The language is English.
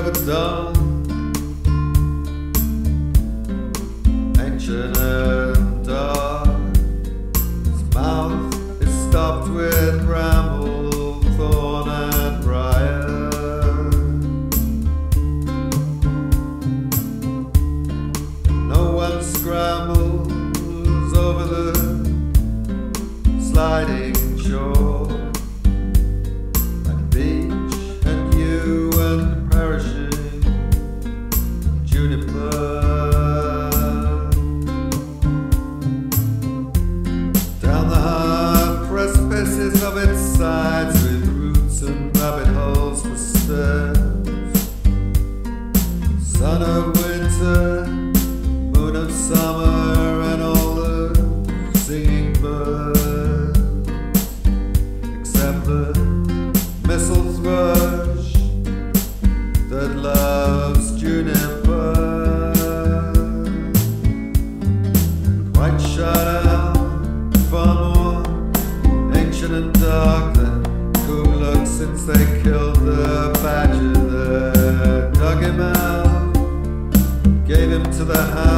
ever done. Ancient and dark, his mouth is stopped with bramble, thorn and briar. No one scrambles over the sliding shore, and beach and yew and perishing juniper. Down the hard precipices of its sides, with roots and rabbit holes for steps. Sun of winter, moon of summer, and all the singing birds, except the missile thrush that loves juniper. Quite shut out, far more ancient and dark than whom looked since they killed the badger that dug him out, gave him to the house.